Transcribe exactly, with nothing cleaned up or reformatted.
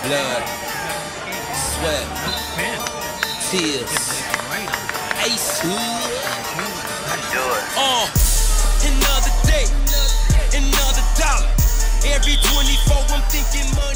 blood, sweat, tears, Ace Hood. Uh, another day, another dollar. Every twenty-four I'm thinking money.